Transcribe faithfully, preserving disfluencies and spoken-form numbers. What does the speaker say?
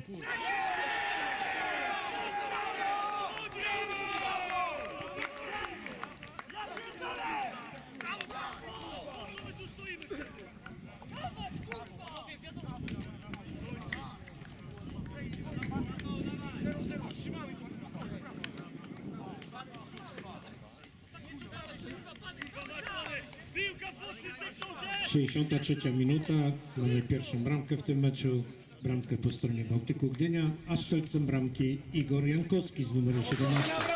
sześćdziesiąta trzecia minuta, mamy pierwszą bramkę w tym meczu, bramkę po stronie Bałtyku Gdynia, a strzelcem bramki Igor Jankowski z numerem siedemnaście.